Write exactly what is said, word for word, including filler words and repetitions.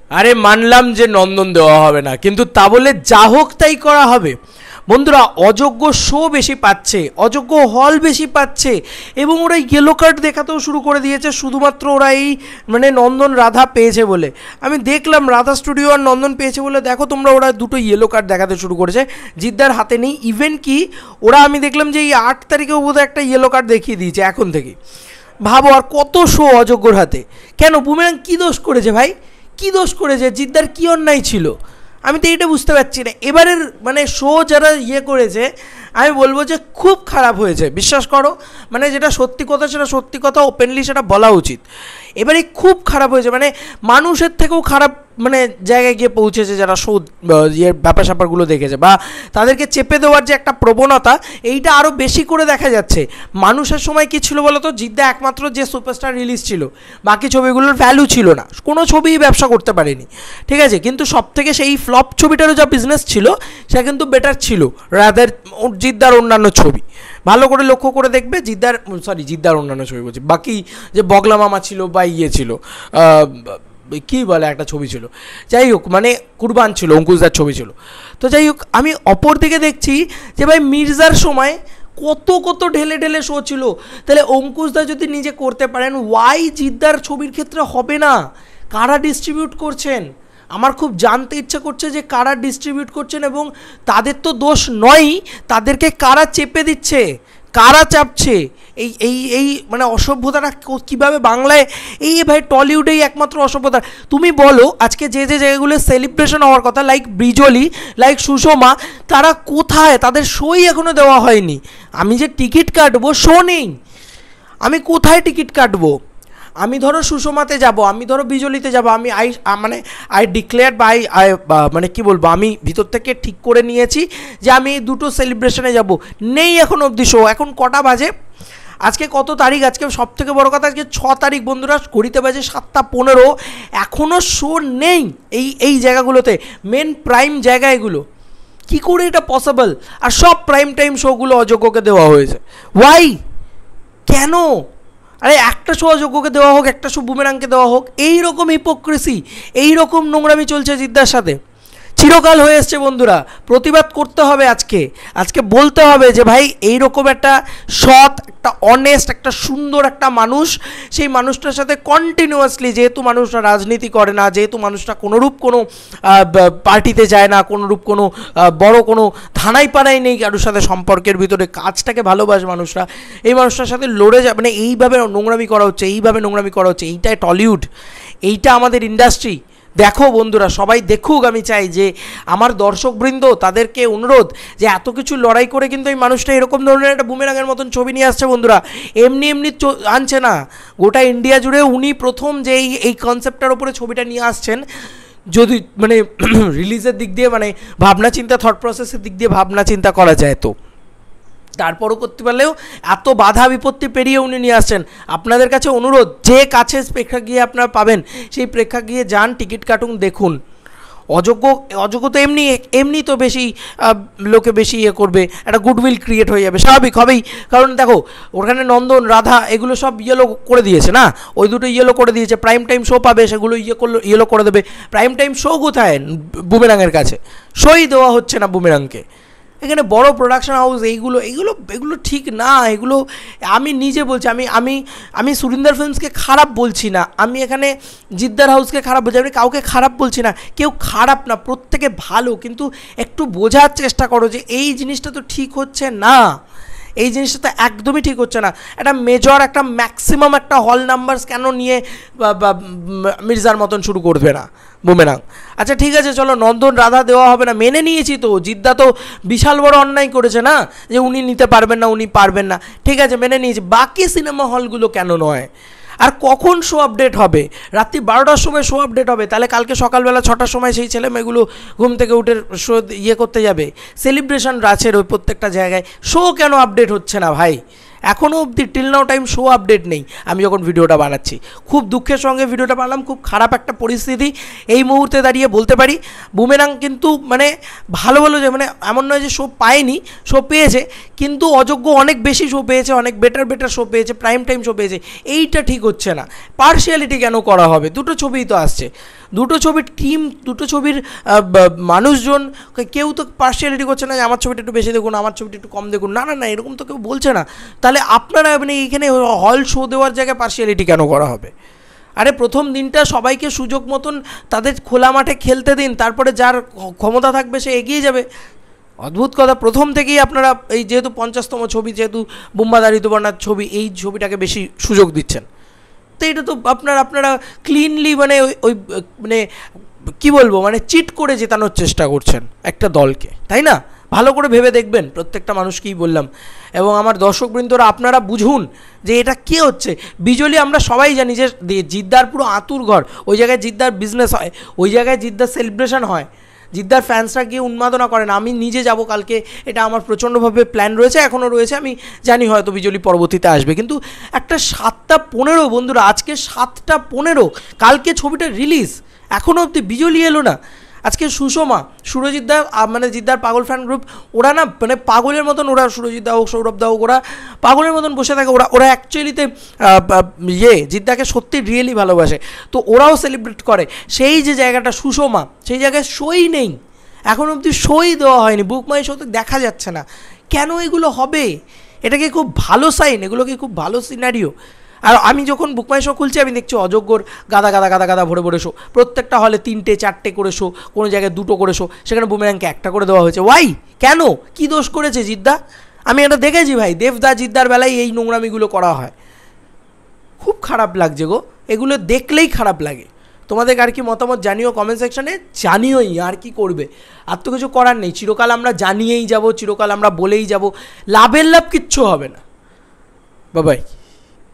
আরে মানলাম যে নন্দন দেওয়া হবে না, কিন্তু তা বলে যা হোক তাই করা হবে? বন্ধুরা, অযোগ্য শো বেশি পাচ্ছে, অযোগ্য হল বেশি পাচ্ছে, এবং ওরা ইয়েলো কার্ড দেখাতেও শুরু করে দিয়েছে শুধুমাত্র ওরা এই মানে নন্দন রাধা পেয়েছে বলে। আমি দেখলাম রাধা স্টুডিও আর নন্দন পেয়েছে বলে, দেখো তোমরা, ওরা দুটো ইয়েলো কার্ড দেখাতে শুরু করেছে, জিদ্দার হাতে নেই। ইভেন কি ওরা, আমি দেখলাম যে এই আট তারিখেও বোধহয় একটা ইয়েলো কার্ড দেখিয়ে দিয়েছে এখন থেকে। ভাবো আর কত শো অযোগ্যর হাতে। কেন? বুমেরাং কী দোষ করেছে ভাই? কী দোষ করেছে? জিদ্দার কী অন্যায় ছিল? আমি তো এটা বুঝতে পারছি না। এবারের মানে শো যারা ইয়ে করেছে, আমি বলবো যে খুব খারাপ হয়েছে, বিশ্বাস করো। মানে যেটা সত্যি কথা সেটা সত্যি কথা, ওপেনলি সেটা বলা উচিত। এবারে খুব খারাপ হয়েছে, মানে মানুষের থেকেও খারাপ মানে জায়গায় গিয়ে পৌঁছেছে যারা শো ইয়ের ব্যাপার স্যাপারগুলো দেখেছে, বা তাদেরকে চেপে দেওয়ার যে একটা প্রবণতা, এইটা আরও বেশি করে দেখা যাচ্ছে। মানুষের সময় কী ছিল বলো তো? জিদ্দা একমাত্র যে সুপারস্টার রিলিজ ছিল, বাকি ছবিগুলোর ভ্যালু ছিল না, কোনো ছবিই ব্যবসা করতে পারেনি, ঠিক আছে? কিন্তু সব থেকে সেই ফ্লপ ছবিটারও যা বিজনেস ছিল সেটা কিন্তু বেটার ছিল রাদার জিদ্দার অন্যান্য ছবি। ভালো করে লক্ষ্য করে দেখবে, জিদ্দার সরি জিদ্দার অন্যান্য ছবি বলছি, বাকি যে বগলা মামা ছিল বা ইয়ে ছিল, কী বলে একটা ছবি ছিল, যাই হোক, মানে কুরবান ছিল, অঙ্কুশদার ছবি ছিল। তো যাই হোক, আমি অপর দিকে দেখছি যে ভাই মির্জার সময় কত কত ঢেলে ঢেলে শো ছিল। তাহলে অঙ্কুশদা যদি নিজে করতে পারেন, ওয়াই জিদ্দার ছবির ক্ষেত্রে হবে না? কারা ডিস্ট্রিবিউট করছেন? আমার খুব জানতে ইচ্ছা করছে যে কারা ডিস্ট্রিবিউট করছেন, এবং তাদের তো দোষ নয়ই, তাদেরকে কারা চেপে দিচ্ছে, কারা চাপছে? এই এই এই মানে অসভ্যতাটা কীভাবে বাংলায়, এই ভাই টলিউডেই একমাত্র অসভ্যতা। তুমি বলো আজকে যে যে জায়গাগুলো সেলিব্রেশন হওয়ার কথা, লাইক ব্রিজলি, লাইক সুষমা, তারা কোথায়? তাদের শোই এখনও দেওয়া হয়নি। আমি যে টিকিট কাটবো, শো নেই, আমি কোথায় টিকিট কাটবো? আমি ধরো সুষমাতে যাব, আমি ধরো বিজলিতে যাব, আমি আই মানে আই ডিক্লেয়ার বা আই আই মানে কি বলবো, আমি ভিতর থেকে ঠিক করে নিয়েছি যে আমি দুটো সেলিব্রেশনে যাব। নেই এখন অবধি শো। এখন কটা বাজে? আজকে কত তারিখ? আজকে সব থেকে বড়ো কথা, আজকে ছ তারিখ বন্ধুরা, ঘড়িতে বাজে সাতটা পনেরো, এখনও শো নেই এই এই জায়গাগুলোতে, মেন প্রাইম জায়গা এগুলো। কী করে এটা পসিবল? আর সব প্রাইম টাইম শোগুলো অযোগ্যকে দেওয়া হয়েছে। ওয়াই? কেন? আরে একটা শো অযোগ্যকে দেওয়া হোক, একটা শো বুমেরাংকে দেওয়া হোক। এই রকম হিপোক্রেসি, এই রকম নোংরামি চলছে জিদ্দার সাথে, চিরকাল হয়ে এসছে বন্ধুরা। প্রতিবাদ করতে হবে আজকে, আজকে বলতে হবে যে ভাই এইরকম একটা সৎ, একটা অনেস্ট, একটা সুন্দর একটা মানুষ, সেই মানুষটার সাথে কন্টিনিউয়াসলি, যেহেতু মানুষটা রাজনীতি করে না, যেহেতু মানুষটা কোনোরূপ কোনো পার্টিতে যায় না, কোনোরূপ কোনো বড় কোনো থানাই পাড়াই নেই কারোর সাথে সম্পর্কের ভিতরে, কাজটাকে ভালোবাসে মানুষরা, এই মানুষটার সাথে লড়ে যায়। মানে এইভাবে নোংরামি করা হচ্ছে, এইভাবে নোংরামি করা হচ্ছে, এইটাই টলিউড, এইটা আমাদের ইন্ডাস্ট্রি। দেখো বন্ধুরা, সবাই দেখুক। আমি চাই যে আমার দর্শকবৃন্দ, তাদেরকে অনুরোধ যে এত কিছু লড়াই করে কিন্তু এই মানুষটা এরকম ধরনের একটা বুমেরাঙের মতন ছবি নিয়ে আসছে বন্ধুরা, এমনি এমনি আনছে না। গোটা ইন্ডিয়া জুড়ে উনি প্রথম যে এই এই কনসেপ্টটার উপরে ছবিটা নিয়ে আসছেন। যদি মানে রিলিজের দিক দিয়ে, মানে ভাবনা চিন্তা, থট প্রসেসের দিক দিয়ে ভাবনা চিন্তা করা যায়, তো তারপরও করতে পারলেও এত বাধা বিপত্তি পেরিয়ে উনি নিয়ে আসছেন। আপনাদের কাছে অনুরোধ, যে কাছে প্রেক্ষাগৃহে আপনারা পাবেন সেই প্রেক্ষাগৃহে যান, টিকিট কাটুন, দেখুন। অযোগ্য অযোগ্য তো এমনি এমনি তো বেশি লোকে বেশি ইয়ে করবে, একটা গুডউইল ক্রিয়েট হয়ে যাবে, স্বাভাবিক হবেই। কারণ দেখো, ওখানে নন্দন রাধা এগুলো সব ইয়েলো করে দিয়েছে না, ওই দুটো ইয়েলো করে দিয়েছে, প্রাইম টাইম শো পাবে, সেগুলো ইয়ে করলো ইয়েলো করে দেবে। প্রাইম টাইম শো কোথায় বুমেরাঙের কাছে? শোই দেওয়া হচ্ছে না বুমেরাংকে। এখানে বড় প্রোডাকশন হাউস, এইগুলো এইগুলো এগুলো ঠিক না। এগুলো আমি নিজে বলছি, আমি আমি আমি সুরিন্দর ফিল্মসকে খারাপ বলছি না, আমি এখানে জিদ্দার হাউসকে খারাপ বলছি, আমি কাউকে খারাপ বলছি না, কেউ খারাপ না, প্রত্যেকে ভালো। কিন্তু একটু বোঝার চেষ্টা করো যে এই জিনিসটা তো ঠিক হচ্ছে না, এই জিনিসটা তো একদমই ঠিক হচ্ছে না। একটা মেজর, একটা ম্যাক্সিমাম একটা হল নাম্বারস কেন নিয়ে মির্জার মতন শুরু করবে না বুমেরাং? আচ্ছা ঠিক আছে, চলো নন্দন রাধা দেওয়া হবে না, মেনে নিয়েছি তো। জিদ্দা তো বিশাল বড় অন্যায় করেছে না, যে উনি নিতে পারবেন না, উনি পারবেন না, ঠিক আছে মেনে নিয়েছি। বাকি সিনেমা হলগুলো কেন নয়? আর কখন শো আপডেট হবে? রাত্রি বারোটার সময় শো আপডেট হবে, তাহলে কালকে সকালবেলা ছটার সময় সেই ছেলে মেয়েগুলো ঘুম থেকে উঠে শো ইয়ে করতে যাবে। সেলিব্রেশন আছে ওই প্রত্যেকটা জায়গায়, শো কেন আপডেট হচ্ছে না ভাই? এখনও অবধি till now time show update নেই। আমি যখন ভিডিওটা বানাচ্ছি, খুব দুঃখের সঙ্গে ভিডিওটা বানালাম, খুব খারাপ একটা পরিস্থিতি এই মুহূর্তে দাঁড়িয়ে বলতে পারি। বুমেরাং কিন্তু মানে ভালো ভালো, যে মানে এমন নয় যে শো পায়নি, শো পেয়েছে, কিন্তু অযোগ্য অনেক বেশি শো পেয়েছে, অনেক বেটার বেটার শো পেয়েছে, প্রাইম টাইম শো পেয়েছে। এইটা ঠিক হচ্ছে না। পার্শিয়ালিটি কেন করা হবে? দুটো ছবিই তো আসছে। দুটো ছবির টিম, দুটো ছবির মানুষজন কেউ তো পার্সিয়ালিটি করছে না যে আমার ছবিটা একটু বেশি দেখুন, আমার ছবিটা একটু কম দেখুন, না না না, এরকম তো কেউ বলছে না। তাহলে আপনারা মানে এইখানে হল শো দেওয়ার জায়গায় পার্সিয়ালিটি কেন করা হবে? আরে প্রথম দিনটা সবাইকে সুযোগ মতন তাদের খোলা মাঠে খেলতে দিন, তারপরে যার ক্ষমতা থাকবে সে এগিয়ে যাবে। অদ্ভুত কথা, প্রথম থেকেই আপনারা এই যেহেতু পঞ্চাশতম ছবি, যেহেতু বুম্বাদা ঋতুপর্ণার ছবি, এই ছবিটাকে বেশি সুযোগ দিচ্ছেন। তো এটা তো আপনার আপনারা ক্লিনলি মানে ওই মানে কী বলবো, মানে চিট করে জেতানোর চেষ্টা করছেন একটা দলকে, তাই না? ভালো করে ভেবে দেখবেন প্রত্যেকটা মানুষকেই বললাম। এবং আমার দর্শকবৃন্দরা আপনারা বুঝুন যে এটা কী হচ্ছে। বিজলি আমরা সবাই জানি যে জিদ্দার পুরো আতুর ঘর, ওই জায়গায় জিদ্দার বিজনেস হয়, ওই জায়গায় জিদ্দার সেলিব্রেশন হয়, জিদ্দার ফ্যান্সরা গিয়ে উন্মাদনা করেন। আমি নিজে যাব কালকে, এটা আমার প্রচণ্ডভাবে প্ল্যান রয়েছে, এখনও রয়েছে। আমি জানি হয়তো বিজলি পরবর্তীতে আসবে, কিন্তু একটা সাতটা পনেরো বন্ধুরা, আজকে সাতটা পনেরো, কালকে ছবিটা রিলিজ, এখনও অবধি বিজলি এলো না। আজকে সুষমা, সুরজিৎ দা, মানে জিদ্দার পাগল ফ্যান গ্রুপ, ওরা না মানে পাগলের মতন, ওরা সুরজিৎ দা হোক, সৌরভ দা হোক, ওরা পাগলের মতন বসে থাকে। ওরা ওরা অ্যাকচুয়ালিতে ইয়ে জিদ্দাকে সত্যি রিয়েলি ভালোবাসে, তো ওরাও সেলিব্রেট করে। সেই যে জায়গাটা সুষমা, সেই জায়গায় সই নেই, এখন অবধি সই দেওয়া হয়নি, বুক মাই শোতে দেখা যাচ্ছে না। কেন এগুলো হবে? এটা কি খুব ভালো সাইন? এগুলো কি খুব ভালো সিনারিও? আর আমি যখন বুক মাই শো খুলছি, আমি দেখছি অযোগ্যর গাদা গাদা গাদা গাদা ভরে ভরে শো, প্রত্যেকটা হলে তিনটে চারটে করে শো, কোনো জায়গায় দুটো করে শো, সেখানে বুমেরাংকে একটা করে দেওয়া হয়েছে। ওয়াই? কেন? কি দোষ করেছে জিদ্দা? আমি এটা দেখেছি ভাই, দেবদা জিদ্দার বেলায় এই নোংরামিগুলো করা হয়। খুব খারাপ লাগছে গো, এগুলো দেখলেই খারাপ লাগে। তোমাদের আর কি মতামত জানিও কমেন্ট সেকশানে, জানিওই, আর কি করবে, আর তো কিছু করার নেই। চিরকাল আমরা জানিয়েই যাব, চিরকাল আমরা বলেই যাব, লাভের লাভ কিচ্ছু হবে না। Bye by.